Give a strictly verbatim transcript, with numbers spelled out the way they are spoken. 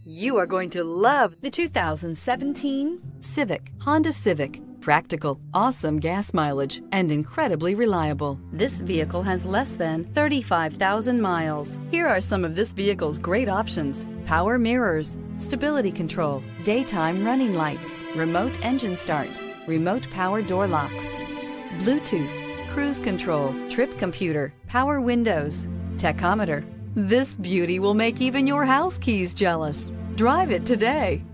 You are going to love the two thousand seventeen Civic, Honda Civic. Practical, awesome gas mileage, and incredibly reliable. This vehicle has less than thirty-five thousand miles. Here are some of this vehicle's great options: power mirrors, stability control, daytime running lights, remote engine start, remote power door locks, Bluetooth, cruise control, trip computer, power windows, tachometer. This beauty will make even your house keys jealous. Drive it today.